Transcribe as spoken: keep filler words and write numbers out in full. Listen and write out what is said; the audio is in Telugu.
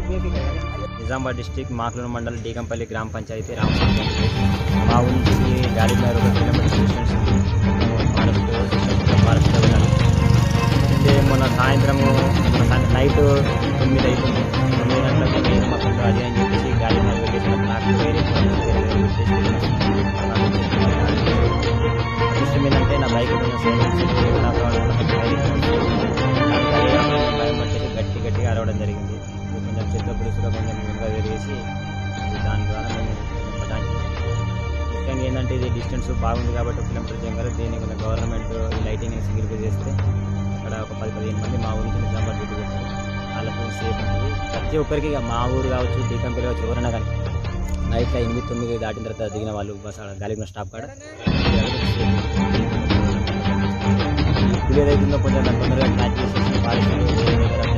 నిజామాబాద్ డిస్టిక్ మాక్లూరు మండల్ డీకంపల్లి గ్రామ పంచాయతీ రామచంద్ర మా ఊరి నుంచి గాలి నగర్ ఒక కిలోమీటర్ డిస్టెన్స్ ఫారెస్ట్ ఫారెస్ట్ వెళ్ళాలి. అంటే మొన్న సాయంత్రము నైట్ తొమ్మిది అవుతుంది, తొమ్మిది గంటలకు నేను మొత్తం అది అని చెప్పేసి గాలి నగర్ వెళ్ళేసినప్పుడు నాకు వేరే అదృష్టం ఏంటంటే నా బైక్ కొంచెం సైలెన్స్ భయం వచ్చేసి గట్టి గట్టిగా అరవడం జరిగింది. కొంచెం చెత్త పులుసులో కొంచెం వెనుక వేరేసి దాని ద్వారా మేము దానికి ముఖ్యంగా ఏంటంటే ఇది డిస్టెన్స్ బాగుంది కాబట్టి ఒక కిలోమీటర్ జంగలు దీన్ని కొంచెం గవర్నమెంట్ ఈ లైటింగ్ సింగిల్గా చేస్తే అక్కడ ఒక పది పదిహేను మంది మా ఊరి నుంచి నిజామాబాద్ డ్యూటీ పెట్టారు. వాళ్ళకు సేఫ్ ఉంటుంది. ప్రతి ఒక్కరికి ఇక మా ఊరు కావచ్చు డీకంపెనీ కావచ్చు ఎవరైనా కానీ నైట్లో ఎనిమిది తొమ్మిది దాటిన తర్వాత దిగిన వాళ్ళు బస్ గాలిగున స్టాప్ కాడ ఇప్పుడు ఏదైతుందో కొంచెం తొందరగా క్యాచ్ చేసేసి